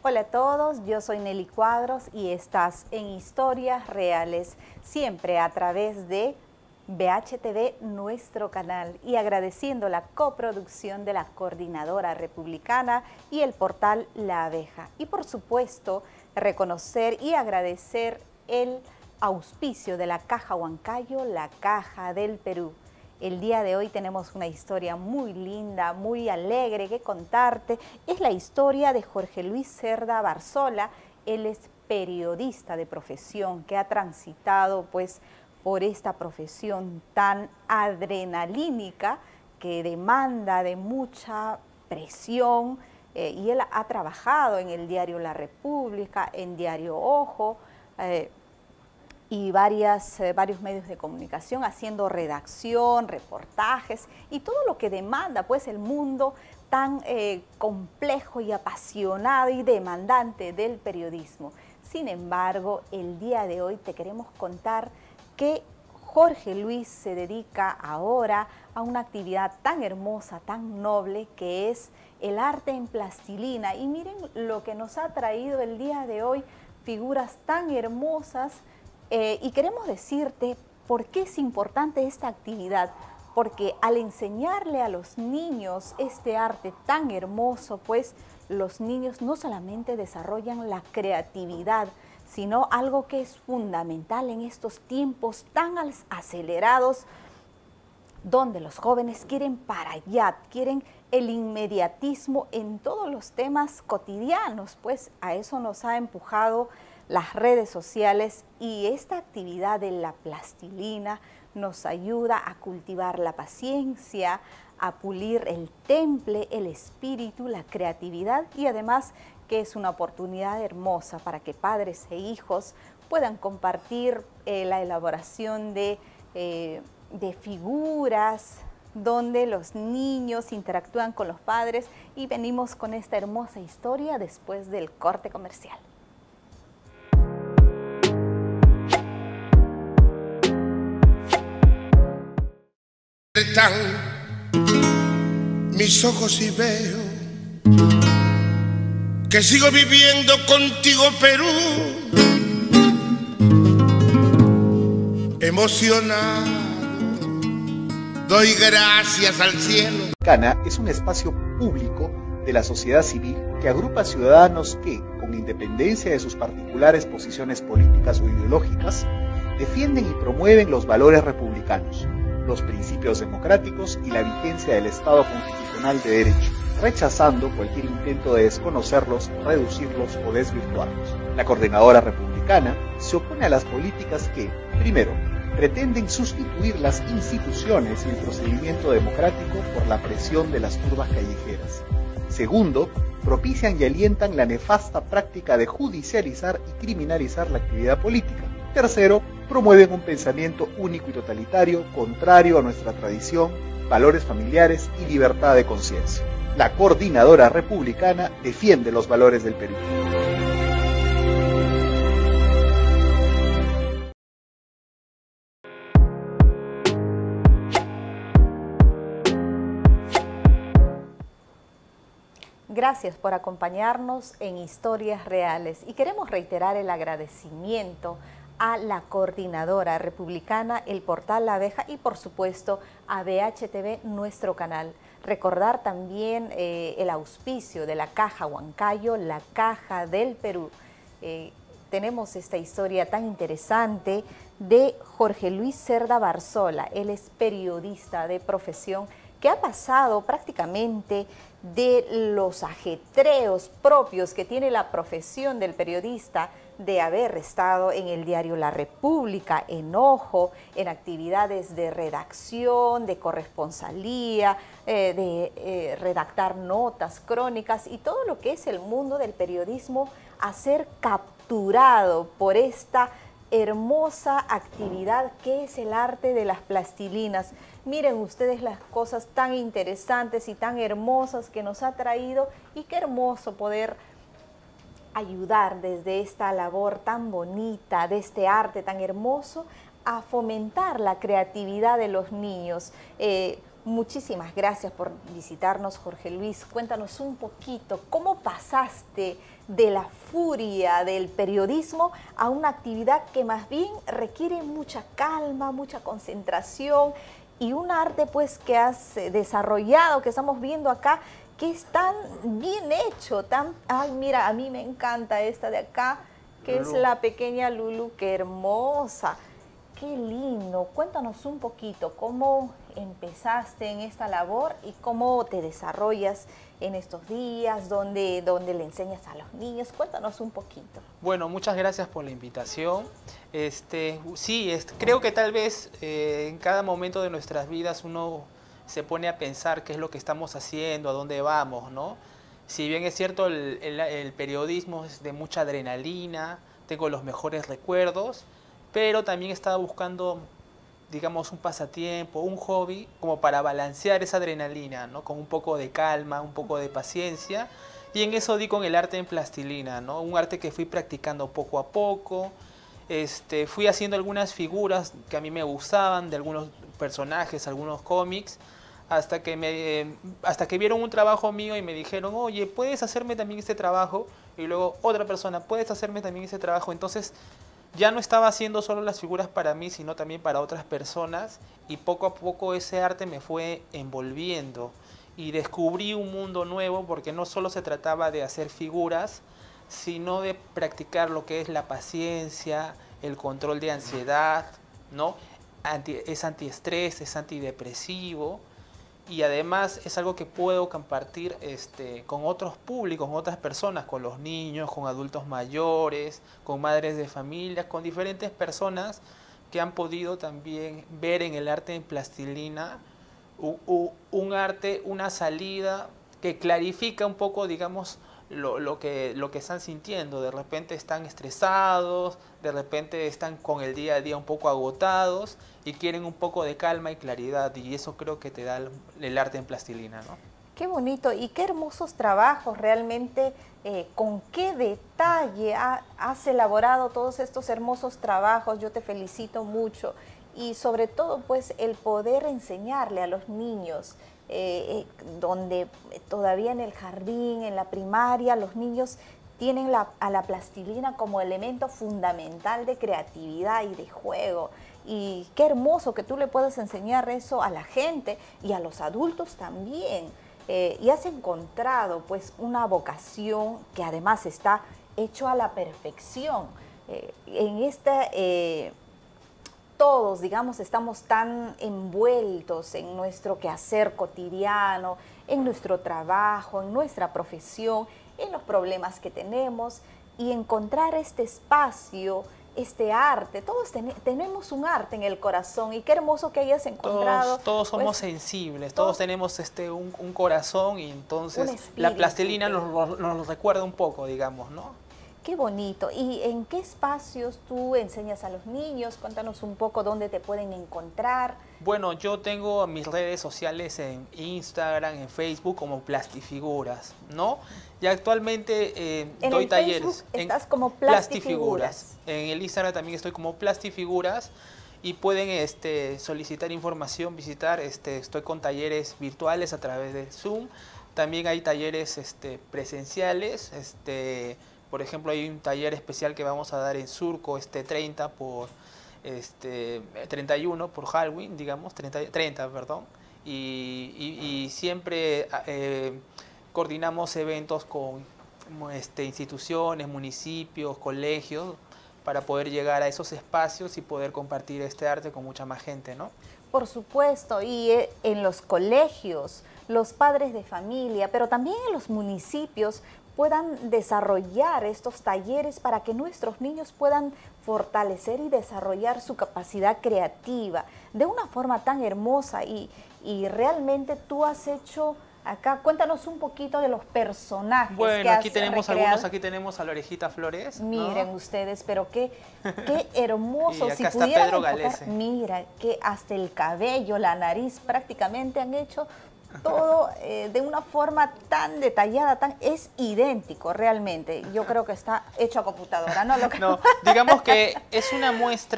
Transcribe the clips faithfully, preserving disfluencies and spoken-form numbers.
Hola a todos, yo soy Nelly Cuadros y estás en Historias Reales, siempre a través de B H T V, nuestro canal, y agradeciendo la coproducción de la Coordinadora Republicana y el portal La Abeja. Y por supuesto, reconocer y agradecer el auspicio de la Caja Huancayo, la Caja del Perú. El día de hoy tenemos una historia muy linda, muy alegre que contarte. Es la historia de Jorge Luis Cerda Barzola. Él es periodista de profesión que ha transitado pues por esta profesión tan adrenalínica que demanda de mucha presión eh, y él ha trabajado en el diario La República, en Diario Ojo, eh, y varias, eh, varios medios de comunicación haciendo redacción, reportajes y todo lo que demanda pues el mundo tan eh, complejo y apasionado y demandante del periodismo. Sin embargo, el día de hoy te queremos contar que Jorge Luis se dedica ahora a una actividad tan hermosa, tan noble, que es el arte en plastilina. Y miren lo que nos ha traído el día de hoy, figuras tan hermosas. Eh, y queremos decirte por qué es importante esta actividad, porque al enseñarle a los niños este arte tan hermoso, pues los niños no solamente desarrollan la creatividad, sino algo que es fundamental en estos tiempos tan acelerados, donde los jóvenes quieren para allá, quieren el inmediatismo en todos los temas cotidianos, pues a eso nos ha empujado las redes sociales, y esta actividad de la plastilina nos ayuda a cultivar la paciencia, a pulir el temple, el espíritu, la creatividad, y además que es una oportunidad hermosa para que padres e hijos puedan compartir eh, la elaboración de, eh, de figuras donde los niños interactúan con los padres, y venimos con esta hermosa historia después del corte comercial. Están mis ojos y veo que sigo viviendo contigo, Perú, emocionado, doy gracias al cielo. Cana es un espacio público de la sociedad civil que agrupa ciudadanos que, con independencia de sus particulares posiciones políticas o ideológicas, defienden y promueven los valores republicanos, los principios democráticos y la vigencia del Estado constitucional de derecho, rechazando cualquier intento de desconocerlos, reducirlos o desvirtuarlos. La Coordinadora Republicana se opone a las políticas que, primero, pretenden sustituir las instituciones y el procedimiento democrático por la presión de las turbas callejeras. Segundo, propician y alientan la nefasta práctica de judicializar y criminalizar la actividad política. Tercero, promueven un pensamiento único y totalitario, contrario a nuestra tradición, valores familiares y libertad de conciencia. La Coordinadora Republicana defiende los valores del Perú. Gracias por acompañarnos en Historias Reales, y queremos reiterar el agradecimiento a la Coordinadora Republicana, el portal La Abeja y por supuesto a B H T V, nuestro canal. Recordar también eh, el auspicio de la Caja Huancayo, la Caja del Perú. Eh, tenemos esta historia tan interesante de Jorge Luis Cerda Barzola. Él es periodista de profesión que ha pasado prácticamente de los ajetreos propios que tiene la profesión del periodista, de haber estado en el diario La República, en Ojo, en actividades de redacción, de corresponsalía, eh, de eh, redactar notas, crónicas y todo lo que es el mundo del periodismo, a ser capturado por esta hermosa actividad que es el arte de las plastilinas. Miren ustedes las cosas tan interesantes y tan hermosas que nos ha traído, y qué hermoso poder ayudar desde esta labor tan bonita, de este arte tan hermoso, a fomentar la creatividad de los niños. Eh, Muchísimas gracias por visitarnos, Jorge Luis. Cuéntanos un poquito, ¿cómo pasaste de la furia del periodismo a una actividad que más bien requiere mucha calma, mucha concentración y un arte pues que has desarrollado, que estamos viendo acá, que es tan bien hecho, tan... Ay, mira, a mí me encanta esta de acá, que Lulú. Es la pequeña Lulu, qué hermosa. Qué lindo. Cuéntanos un poquito cómo empezaste en esta labor y cómo te desarrollas en estos días, dónde, dónde le enseñas a los niños. Cuéntanos un poquito. Bueno, muchas gracias por la invitación. Este, sí, es, creo que tal vez eh, en cada momento de nuestras vidas uno se pone a pensar qué es lo que estamos haciendo, a dónde vamos, ¿no? Si bien es cierto, el, el, el periodismo es de mucha adrenalina, tengo los mejores recuerdos, pero también estaba buscando, digamos, un pasatiempo, un hobby, como para balancear esa adrenalina, ¿no? Con un poco de calma, un poco de paciencia. Y en eso di con el arte en plastilina, ¿no? Un arte que fui practicando poco a poco. Este, fui haciendo algunas figuras que a mí me gustaban, de algunos personajes, algunos cómics, hasta que, me, eh, hasta que vieron un trabajo mío y me dijeron, oye, ¿puedes hacerme también este trabajo? Y luego otra persona, ¿puedes hacerme también ese trabajo? Entonces, ya no estaba haciendo solo las figuras para mí, sino también para otras personas, y poco a poco ese arte me fue envolviendo y descubrí un mundo nuevo, porque no solo se trataba de hacer figuras, sino de practicar lo que es la paciencia, el control de ansiedad, ¿no? Anti, es antiestrés, es antidepresivo, y además es algo que puedo compartir este, con otros públicos, con otras personas, con los niños, con adultos mayores, con madres de familia, con diferentes personas que han podido también ver en el arte en plastilina u, u, un arte, una salida que clarifica un poco, digamos, lo, lo, que, lo que están sintiendo. De repente están estresados, de repente están con el día a día un poco agotados y quieren un poco de calma y claridad, y eso creo que te da el, el arte en plastilina, ¿no? Qué bonito y qué hermosos trabajos realmente, eh, con qué detalle ha, has elaborado todos estos hermosos trabajos. Yo te felicito mucho y sobre todo pues el poder enseñarle a los niños, eh, eh, donde todavía en el jardín, en la primaria, los niños tienen la, a la plastilina como elemento fundamental de creatividad y de juego. Y qué hermoso que tú le puedas enseñar eso a la gente y a los adultos también. Eh, y has encontrado pues una vocación que además está hecho a la perfección. Eh, en esta, eh, todos, digamos, estamos tan envueltos en nuestro quehacer cotidiano, en nuestro trabajo, en nuestra profesión, en los problemas que tenemos, y encontrar este espacio, este arte, todos ten, tenemos un arte en el corazón, y qué hermoso que hayas encontrado. Todos, todos somos pues, sensibles, todos, todos tenemos este un, un corazón, y entonces la plastilina nos, nos recuerda un poco, digamos, ¿no? Qué bonito. ¿Y en qué espacios tú enseñas a los niños? Cuéntanos un poco dónde te pueden encontrar. Bueno, yo tengo mis redes sociales en Instagram, en Facebook, como Plastifiguras, ¿no? Y actualmente eh, ¿En doy el talleres. Facebook estás en como Plastifiguras? Plastifiguras. En el Instagram también estoy como Plastifiguras, y pueden este, solicitar información, visitar. Este, estoy con talleres virtuales a través de Zoom. También hay talleres este, presenciales. Este, por ejemplo, hay un taller especial que vamos a dar en Surco este treinta por este treinta y uno por Halloween, digamos, treinta, treinta perdón. Y, y, y siempre eh, coordinamos eventos con este, instituciones, municipios, colegios, para poder llegar a esos espacios y poder compartir este arte con mucha más gente, ¿no? Por supuesto, y en los colegios, los padres de familia, pero también en los municipios, puedan desarrollar estos talleres para que nuestros niños puedan fortalecer y desarrollar su capacidad creativa de una forma tan hermosa. Y, y realmente tú has hecho acá, cuéntanos un poquito de los personajes. Bueno, que aquí has tenemos recreado. algunos, aquí tenemos a la Orejita Flores, ¿no? Miren ustedes, pero qué, qué hermoso. Y acá si está pudieran Pedro enfocar, Galese. mira, que hasta el cabello, la nariz, prácticamente han hecho todo eh, de una forma tan detallada, tan es idéntico realmente. Yo creo que está hecho a computadora, ¿no? Lo que... No, digamos que es una muestra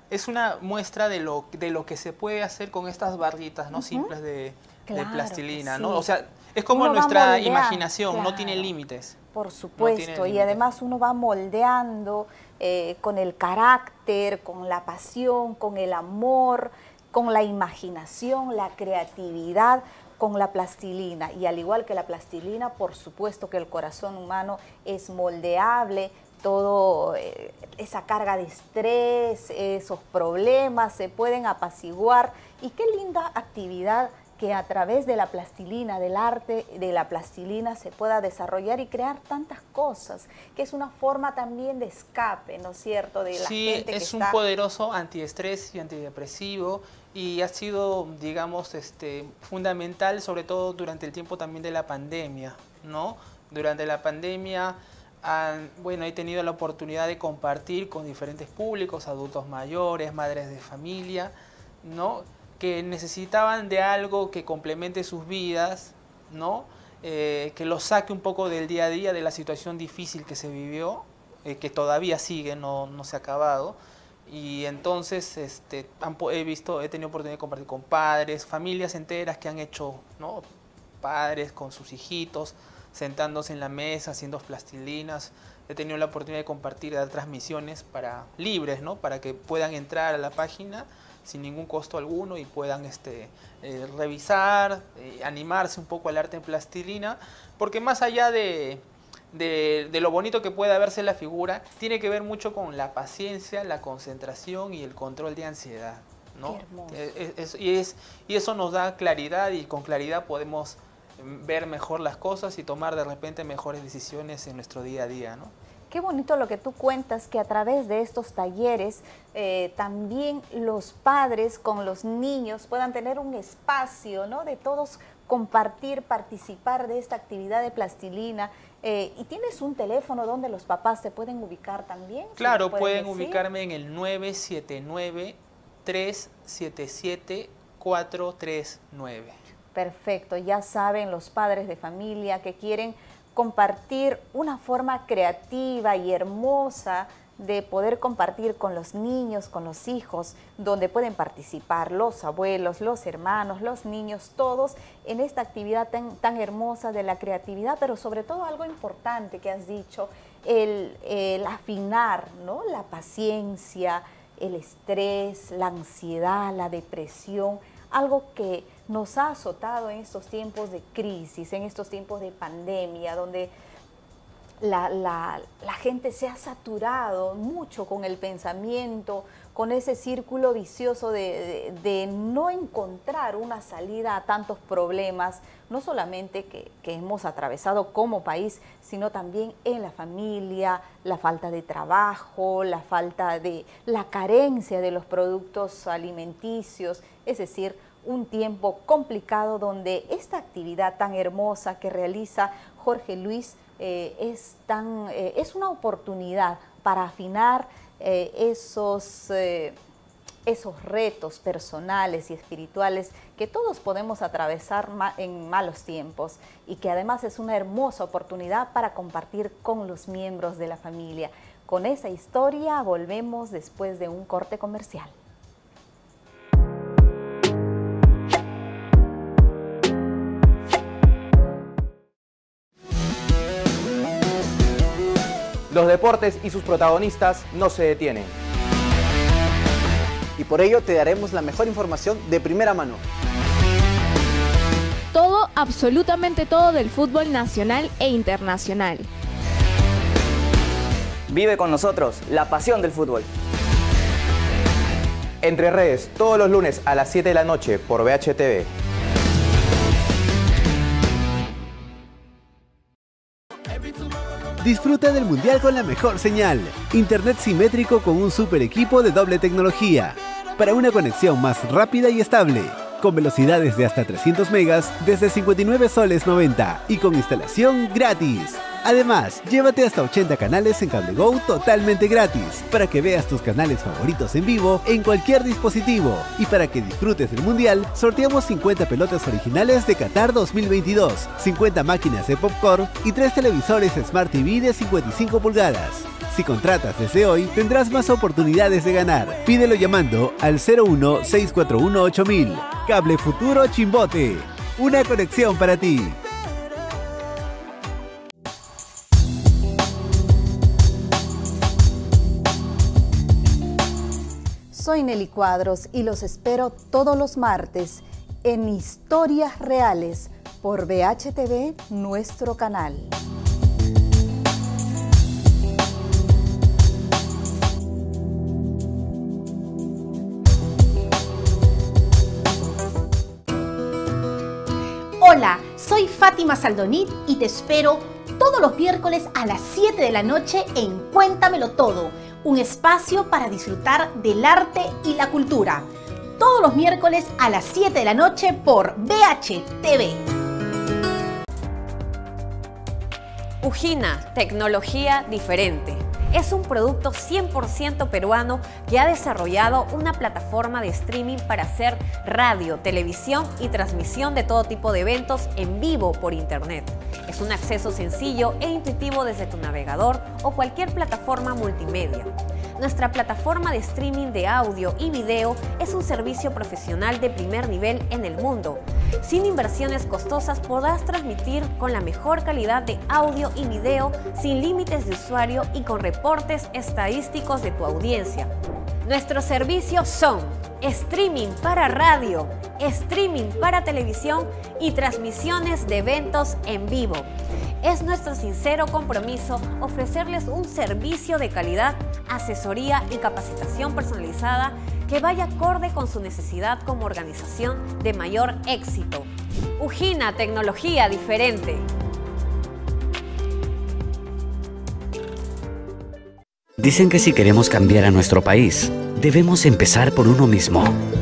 es una muestra de lo, de lo que se puede hacer con estas barritas, ¿no? Uh-huh. Simples de, claro, de plastilina, ¿no? Sí. O sea, es como uno nuestra imaginación, claro, no tiene límites. Por supuesto, no y además uno va moldeando eh, con el carácter, con la pasión, con el amor, con la imaginación, la creatividad, con la plastilina. Y al igual que la plastilina, por supuesto que el corazón humano es moldeable, todo eh, esa carga de estrés, esos problemas se pueden apaciguar. Y qué linda actividad que a través de la plastilina, del arte de la plastilina, se pueda desarrollar y crear tantas cosas, que es una forma también de escape, ¿no es cierto?, de la sí, gente que es un está... poderoso antiestrés y antidepresivo, y ha sido, digamos, este, fundamental, sobre todo durante el tiempo también de la pandemia, ¿no? Durante la pandemia, han, bueno, he tenido la oportunidad de compartir con diferentes públicos, adultos mayores, madres de familia, ¿no?, que necesitaban de algo que complemente sus vidas, ¿no? Eh, que los saque un poco del día a día, de la situación difícil que se vivió, eh, que todavía sigue, no, no se ha acabado. Y entonces este, han, he visto, he tenido oportunidad de compartir con padres, familias enteras que han hecho, ¿no?, padres con sus hijitos, sentándose en la mesa, haciendo plastilinas. He tenido la oportunidad de compartir, de dar transmisiones para, libres, ¿no?, para que puedan entrar a la página sin ningún costo alguno y puedan este, eh, revisar, eh, animarse un poco al arte en plastilina, porque más allá de, de, de lo bonito que pueda verse la figura, tiene que ver mucho con la paciencia, la concentración y el control de ansiedad, ¿no? Qué hermoso. Es, es, y, es, y eso nos da claridad, y con claridad podemos ver mejor las cosas y tomar de repente mejores decisiones en nuestro día a día, ¿no? Qué bonito lo que tú cuentas, que a través de estos talleres eh, también los padres con los niños puedan tener un espacio, ¿no?, de todos compartir, participar de esta actividad de plastilina. Eh, ¿Y tienes un teléfono donde los papás se pueden ubicar también? Claro, pueden decir? ubicarme en el nueve siete nueve, tres siete siete, cuatro tres nueve. Perfecto, ya saben los padres de familia que quieren compartir una forma creativa y hermosa de poder compartir con los niños, con los hijos, donde pueden participar los abuelos, los hermanos, los niños, todos en esta actividad tan, tan hermosa de la creatividad, pero sobre todo algo importante que has dicho, el, el afinar, ¿no?, la paciencia, el estrés, la ansiedad, la depresión, algo que nos ha azotado en estos tiempos de crisis, en estos tiempos de pandemia, donde la, la, la gente se ha saturado mucho con el pensamiento, con ese círculo vicioso de, de, de no encontrar una salida a tantos problemas, no solamente que, que hemos atravesado como país, sino también en la familia, la falta de trabajo, la falta de, la carencia de los productos alimenticios, es decir, un tiempo complicado donde esta actividad tan hermosa que realiza Jorge Luis eh, es, tan, eh, es una oportunidad para afinar eh, esos, eh, esos retos personales y espirituales que todos podemos atravesar ma en malos tiempos, y que además es una hermosa oportunidad para compartir con los miembros de la familia. Con esa historia volvemos después de un corte comercial. Los deportes y sus protagonistas no se detienen. Y por ello te daremos la mejor información de primera mano. Todo, absolutamente todo del fútbol nacional e internacional. Vive con nosotros la pasión del fútbol. Entre redes, todos los lunes a las siete de la noche por V H T V. Disfruta del Mundial con la mejor señal. Internet simétrico con un super equipo de doble tecnología. Para una conexión más rápida y estable. Con velocidades de hasta trescientos megas desde cincuenta y nueve soles noventa y con instalación gratis. Además, llévate hasta ochenta canales en Cable Go totalmente gratis, para que veas tus canales favoritos en vivo en cualquier dispositivo. Y para que disfrutes del Mundial, sorteamos cincuenta pelotas originales de Qatar dos mil veintidós, cincuenta máquinas de popcorn y tres televisores Smart T V de cincuenta y cinco pulgadas. Si contratas desde hoy, tendrás más oportunidades de ganar. Pídelo llamando al cero uno seis cuatro uno ocho mil. Cable Futuro Chimbote. Una conexión para ti. Soy Nelly Cuadros y los espero todos los martes en Historias Reales por V H T V, nuestro canal. Hola, soy Fátima Saldonit y te espero todos los miércoles a las siete de la noche en Cuéntamelo Todo, un espacio para disfrutar del arte y la cultura. Todos los miércoles a las siete de la noche por V H T V. Ujina, tecnología diferente. Es un producto cien por ciento peruano que ha desarrollado una plataforma de streaming para hacer radio, televisión y transmisión de todo tipo de eventos en vivo por internet. Es un acceso sencillo e intuitivo desde tu navegador o cualquier plataforma multimedia. Nuestra plataforma de streaming de audio y video es un servicio profesional de primer nivel en el mundo. Sin inversiones costosas podrás transmitir con la mejor calidad de audio y video, sin límites de usuario y con reportes estadísticos de tu audiencia. Nuestros servicios son streaming para radio, streaming para televisión y transmisiones de eventos en vivo. Es nuestro sincero compromiso ofrecerles un servicio de calidad, asesoría y capacitación personalizada que vaya acorde con su necesidad como organización de mayor éxito. Ujina, tecnología diferente. Dicen que si queremos cambiar a nuestro país, debemos empezar por uno mismo.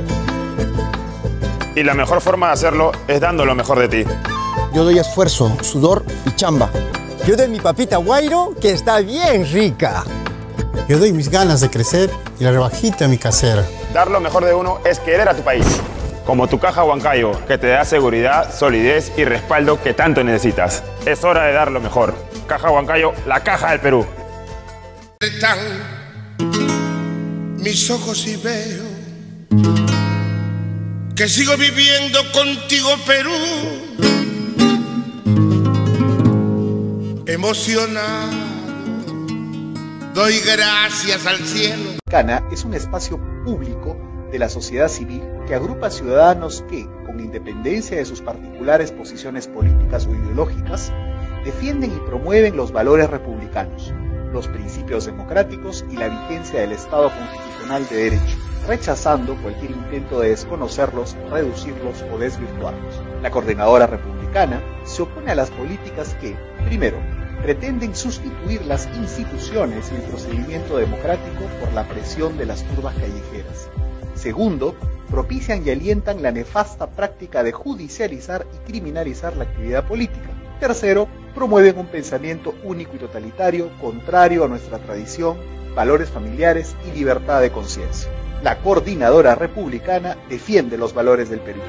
Y la mejor forma de hacerlo es dando lo mejor de ti. Yo doy esfuerzo, sudor y chamba. Yo doy mi papita guairo, que está bien rica. Yo doy mis ganas de crecer y la rebajita a mi casera. Dar lo mejor de uno es querer a tu país. Como tu Caja Huancayo, que te da seguridad, solidez y respaldo que tanto necesitas. Es hora de dar lo mejor. Caja Huancayo, la caja del Perú. Están mis ojos y veo que sigo viviendo contigo, Perú. Emocionado, doy gracias al cielo. Cana es un espacio público de la sociedad civil que agrupa ciudadanos que, con independencia de sus particulares posiciones políticas o ideológicas, defienden y promueven los valores republicanos, los principios democráticos y la vigencia del Estado constitucional de derecho, rechazando cualquier intento de desconocerlos, reducirlos o desvirtuarlos. La Coordinadora Republicana se opone a las políticas que, primero, pretenden sustituir las instituciones y el procedimiento democrático por la presión de las turbas callejeras. Segundo, propician y alientan la nefasta práctica de judicializar y criminalizar la actividad política. Tercero, promueven un pensamiento único y totalitario, contrario a nuestra tradición, valores familiares y libertad de conciencia. La Coordinadora Republicana defiende los valores del Perú.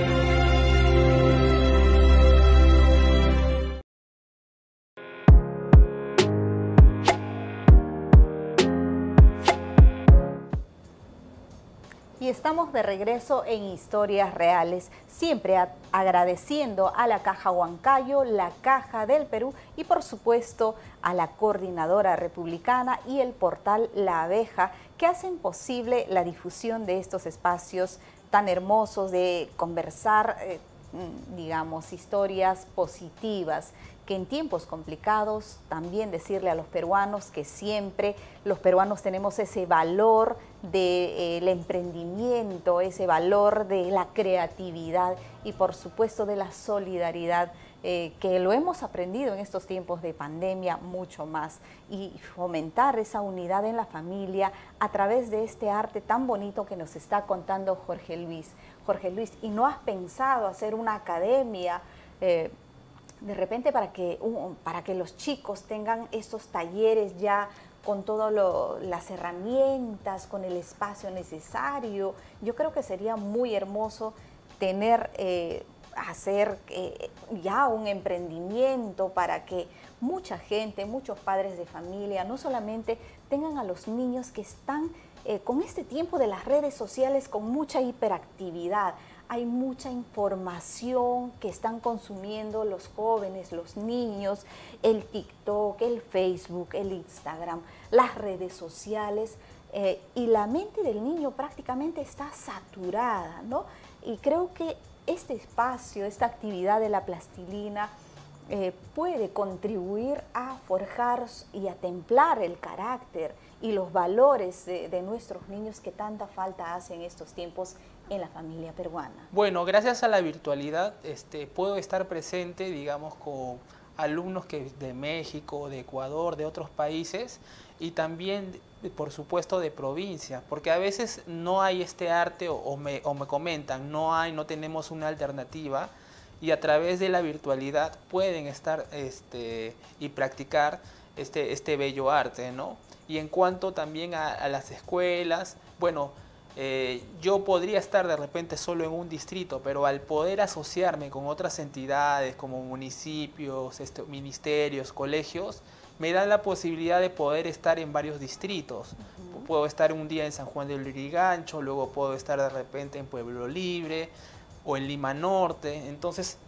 Y estamos de regreso en Historias Reales, siempre a agradeciendo a la Caja Huancayo, la Caja del Perú y por supuesto a la Coordinadora Republicana y el portal La Abeja, que hacen posible la difusión de estos espacios tan hermosos de conversar, eh, digamos, historias positivas, que en tiempos complicados también decirle a los peruanos que siempre los peruanos tenemos ese valor del emprendimiento, ese valor de la creatividad y por supuesto de la solidaridad, eh, que lo hemos aprendido en estos tiempos de pandemia mucho más, y fomentar esa unidad en la familia a través de este arte tan bonito que nos está contando Jorge Luis. Jorge Luis, ¿y no has pensado hacer una academia eh, de repente para que, um, para que los chicos tengan estos talleres ya con todas las herramientas, con el espacio necesario? Yo creo que sería muy hermoso tener eh, hacer eh, ya un emprendimiento para que mucha gente, muchos padres de familia, no solamente tengan a los niños que están eh, con este tiempo de las redes sociales con mucha hiperactividad. Hay mucha información que están consumiendo los jóvenes, los niños, el TikTok, el Facebook, el Instagram, las redes sociales, eh, y la mente del niño prácticamente está saturada, ¿no? Y creo que este espacio, esta actividad de la plastilina eh, puede contribuir a forjar y a templar el carácter y los valores de, de nuestros niños que tanta falta hacen en estos tiempos en la familia peruana. Bueno, gracias a la virtualidad este, puedo estar presente, digamos, con alumnos que de México, de Ecuador, de otros países y también, por supuesto, de provincia, porque a veces no hay este arte o, o, me, o me comentan, no hay, no tenemos una alternativa y a través de la virtualidad pueden estar este, y practicar este, este bello arte, ¿no? Y en cuanto también a, a las escuelas, bueno, Eh, yo podría estar de repente solo en un distrito, pero al poder asociarme con otras entidades como municipios, este, ministerios, colegios, me dan la posibilidad de poder estar en varios distritos. Uh-huh. Puedo estar un día en San Juan del Lurigancho, luego puedo estar de repente en Pueblo Libre o en Lima Norte. Entonces,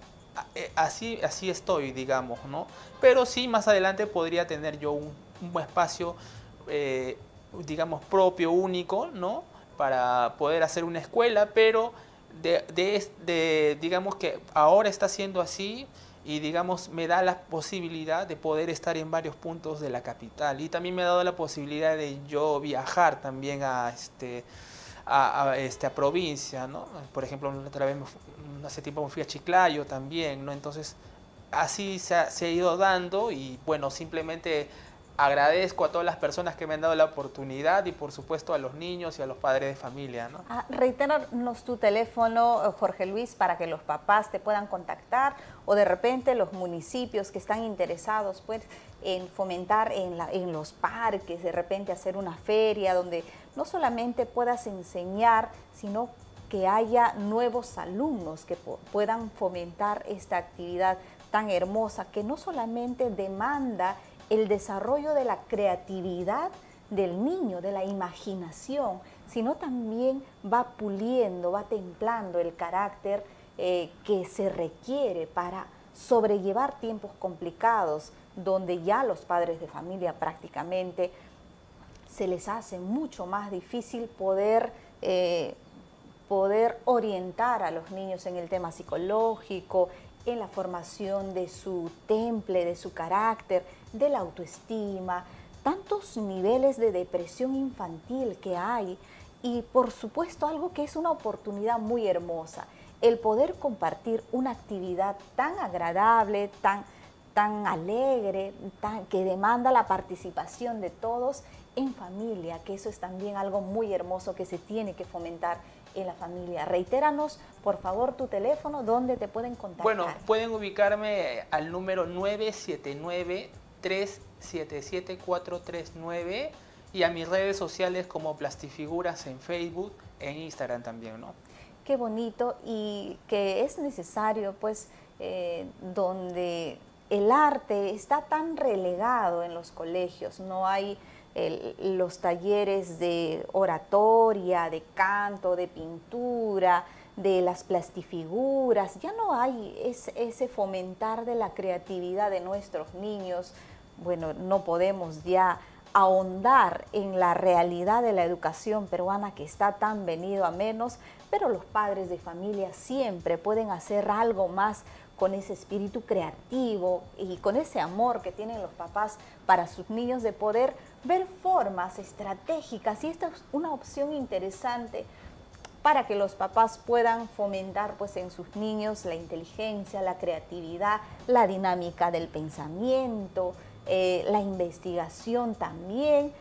así, así estoy, digamos, ¿no? Pero sí, más adelante podría tener yo un, un espacio, eh, digamos, propio, único, ¿no? Para poder hacer una escuela, pero de, de, de, digamos que ahora está siendo así y digamos me da la posibilidad de poder estar en varios puntos de la capital y también me ha dado la posibilidad de yo viajar también a este a, a, este, a provincia, ¿no? Por ejemplo, otra vez me, hace tiempo me fui a Chiclayo también, ¿no? Entonces así se ha, se ha ido dando y bueno, simplemente agradezco a todas las personas que me han dado la oportunidad y por supuesto a los niños y a los padres de familia, ¿no? Ah, reitéranos tu teléfono, Jorge Luis, para que los papás te puedan contactar o de repente los municipios que están interesados pues, en fomentar en, la, en los parques, de repente hacer una feria donde no solamente puedas enseñar, sino que haya nuevos alumnos que puedan fomentar esta actividad tan hermosa que no solamente demanda el desarrollo de la creatividad del niño, de la imaginación, sino también va puliendo, va templando el carácter eh, que se requiere para sobrellevar tiempos complicados, donde ya los padres de familia prácticamente se les hace mucho más difícil poder, eh, poder orientar a los niños en el tema psicológico, en la formación de su temple, de su carácter, de la autoestima, tantos niveles de depresión infantil que hay y por supuesto algo que es una oportunidad muy hermosa, el poder compartir una actividad tan agradable, tan, tan alegre, tan, que demanda la participación de todos en familia, que eso es también algo muy hermoso que se tiene que fomentar en la familia. Reitéranos, por favor, tu teléfono, ¿dónde te pueden contactar? Bueno, pueden ubicarme al número nueve siete nueve, tres siete siete, cuatro tres nueve y a mis redes sociales como Plastifiguras en Facebook, en Instagram también, ¿no? Qué bonito y que es necesario, pues, eh, donde el arte está tan relegado en los colegios, no hay El, los talleres de oratoria, de canto, de pintura, de las plastifiguras, ya no hay ese, ese fomentar de la creatividad de nuestros niños. Bueno, no podemos ya ahondar en la realidad de la educación peruana que está tan venido a menos, pero los padres de familia siempre pueden hacer algo más con ese espíritu creativo y con ese amor que tienen los papás para sus niños de poder ver formas estratégicas. Y esta es una opción interesante para que los papás puedan fomentar pues, en sus niños la inteligencia, la creatividad, la dinámica del pensamiento, eh, la investigación también,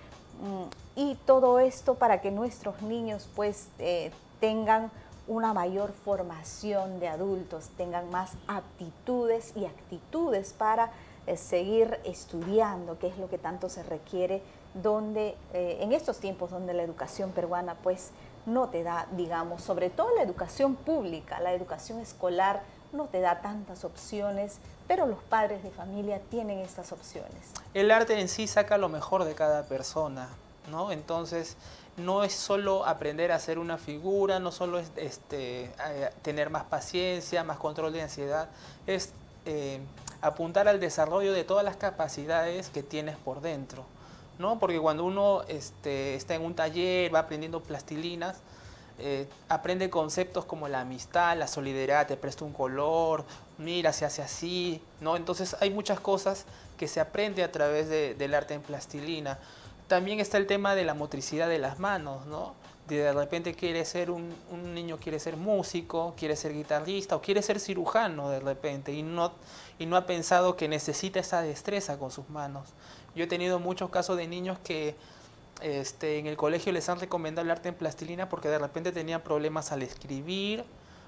y todo esto para que nuestros niños pues, eh, tengan una mayor formación de adultos, tengan más aptitudes y actitudes para eh, seguir estudiando, que es lo que tanto se requiere, donde eh, en estos tiempos donde la educación peruana pues no te da, digamos, sobre todo la educación pública, la educación escolar no te da tantas opciones, pero los padres de familia tienen estas opciones. El arte en sí saca lo mejor de cada persona, ¿no? Entonces, no es solo aprender a hacer una figura, no solo es este, eh, tener más paciencia, más control de ansiedad, es eh, apuntar al desarrollo de todas las capacidades que tienes por dentro, ¿no? Porque cuando uno este, está en un taller, va aprendiendo plastilinas, eh, aprende conceptos como la amistad, la solidaridad, te presta un color, mira, se hace así, ¿no? Entonces hay muchas cosas que se aprende a través de, del arte en plastilina. También está el tema de la motricidad de las manos, ¿no? De, de repente quiere ser un, un niño quiere ser músico, quiere ser guitarrista o quiere ser cirujano de repente y no, y no ha pensado que necesita esa destreza con sus manos. Yo he tenido muchos casos de niños que este, en el colegio les han recomendado el arte en plastilina porque de repente tenían problemas al escribir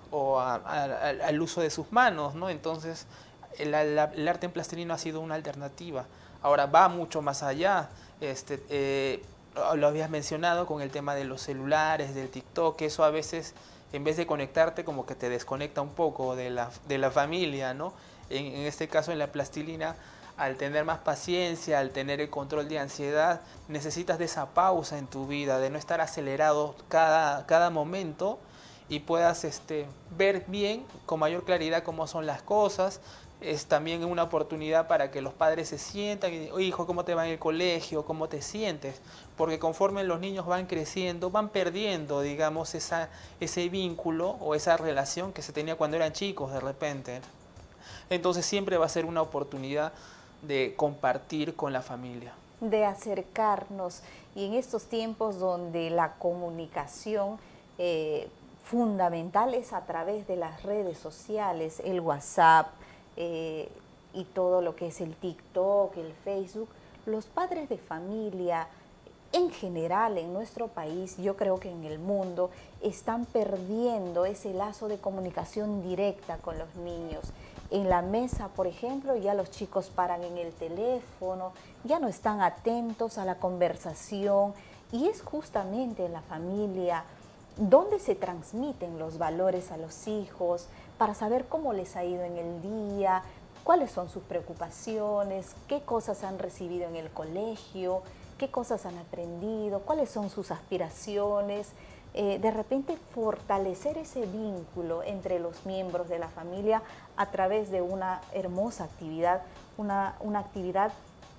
o a, a, a, al uso de sus manos, ¿no? Entonces el, la, el arte en plastilina ha sido una alternativa. Ahora va mucho más allá. Este, eh, lo habías mencionado con el tema de los celulares, del TikTok, que eso a veces en vez de conectarte como que te desconecta un poco de la, de la familia, ¿no? En, en este caso en la plastilina, al tener más paciencia, al tener el control de ansiedad, necesitas de esa pausa en tu vida, de no estar acelerado cada, cada momento y puedas este, ver bien, con mayor claridad cómo son las cosas. Es también una oportunidad para que los padres se sientan y digan, hijo, ¿cómo te va en el colegio? ¿Cómo te sientes? Porque conforme los niños van creciendo, van perdiendo, digamos, esa, ese vínculo o esa relación que se tenía cuando eran chicos de repente. Entonces siempre va a ser una oportunidad de compartir con la familia. De acercarnos. Y en estos tiempos donde la comunicación eh, fundamental es a través de las redes sociales, el WhatsApp, Eh, y todo lo que es el TikTok, el Facebook, los padres de familia en general en nuestro país, yo creo que en el mundo, están perdiendo ese lazo de comunicación directa con los niños. En la mesa, por ejemplo, ya los chicos paran en el teléfono, ya no están atentos a la conversación y es justamente en la familia donde se transmiten los valores a los hijos, para saber cómo les ha ido en el día, cuáles son sus preocupaciones, qué cosas han recibido en el colegio, qué cosas han aprendido, cuáles son sus aspiraciones. Eh, de repente fortalecer ese vínculo entre los miembros de la familia a través de una hermosa actividad, una, una actividad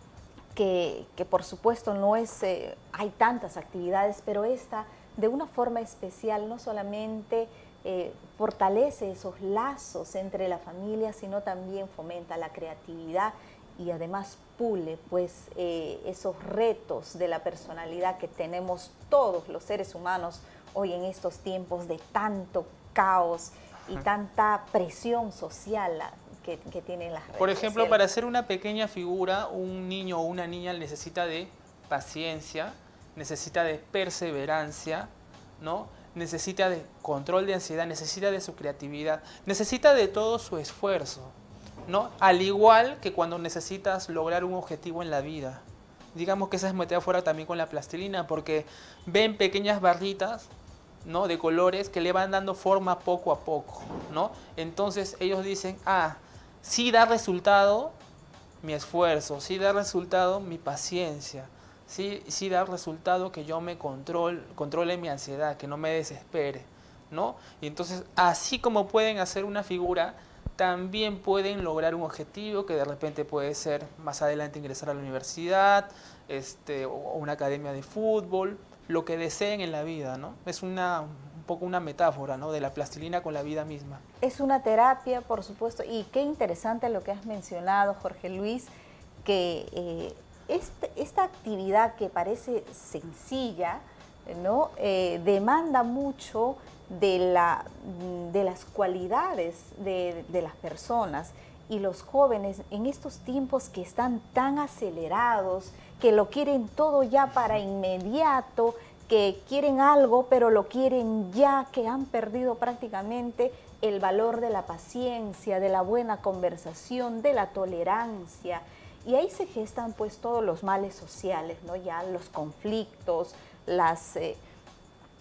que, que por supuesto no es, eh, hay tantas actividades, pero esta de una forma especial no solamente Eh, fortalece esos lazos entre la familia, sino también fomenta la creatividad y además pule pues eh, esos retos de la personalidad que tenemos todos los seres humanos hoy en estos tiempos de tanto caos y tanta presión social que, que tienen las redes Por ejemplo, sociales. para hacer una pequeña figura, un niño o una niña necesita de paciencia, necesita de perseverancia, ¿no? Necesita de control de ansiedad, necesita de su creatividad, necesita de todo su esfuerzo, ¿no? Al igual que cuando necesitas lograr un objetivo en la vida. Digamos que esa es metáfora también con la plastilina, porque ven pequeñas barritas, ¿no? De colores que le van dando forma poco a poco, ¿no? Entonces ellos dicen, ah, sí da resultado mi esfuerzo, sí da resultado mi paciencia. Sí, sí da resultado que yo me control, controle mi ansiedad, que no me desespere, ¿no? Y entonces, así como pueden hacer una figura, también pueden lograr un objetivo que de repente puede ser más adelante ingresar a la universidad, este, o una academia de fútbol, lo que deseen en la vida, ¿no? Es una, un poco una metáfora, ¿no? De la plastilina con la vida misma. Es una terapia, por supuesto, y qué interesante lo que has mencionado, Jorge Luis, que eh, Este, esta actividad que parece sencilla, ¿no? eh, demanda mucho de, la, de las cualidades de, de las personas y los jóvenes en estos tiempos que están tan acelerados, que lo quieren todo ya para inmediato, que quieren algo pero lo quieren ya, que han perdido prácticamente el valor de la paciencia, de la buena conversación, de la tolerancia. Y ahí se gestan pues todos los males sociales, ¿no? Ya los conflictos, las, eh,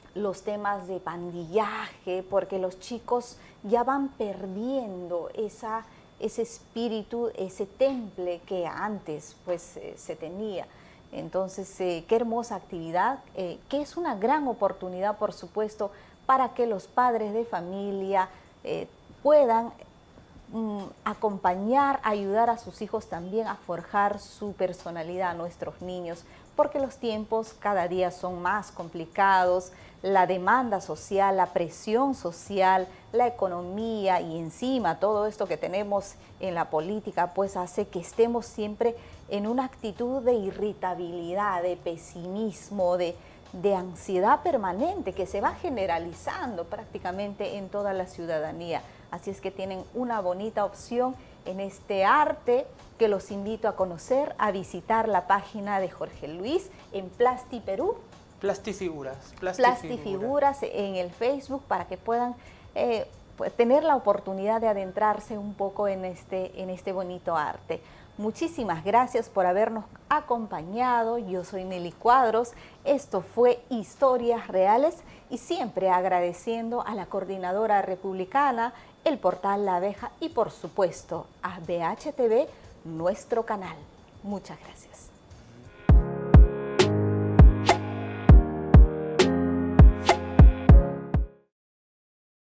los temas de pandillaje, porque los chicos ya van perdiendo esa, ese espíritu, ese temple que antes pues eh, se tenía. Entonces, eh, qué hermosa actividad, eh, que es una gran oportunidad, por supuesto, para que los padres de familia eh, puedan mm, acompañar, ayudar a sus hijos también a forjar su personalidad, a nuestros niños, porque los tiempos cada día son más complicados, la demanda social, la presión social, la economía y encima todo esto que tenemos en la política, pues hace que estemos siempre en una actitud de irritabilidad, de pesimismo, de, de ansiedad permanente que se va generalizando prácticamente en toda la ciudadanía. Así es que tienen una bonita opción en este arte que los invito a conocer, a visitar la página de Jorge Luis en Plasti Perú. Plastifiguras. Plastifiguras en el Facebook para que puedan eh, pues, tener la oportunidad de adentrarse un poco en este, en este bonito arte. Muchísimas gracias por habernos acompañado. Yo soy Nelly Cuadros. Esto fue Historias Reales y siempre agradeciendo a la Coordinadora Republicana, el portal La Abeja y por supuesto a B H T V, nuestro canal. Muchas gracias.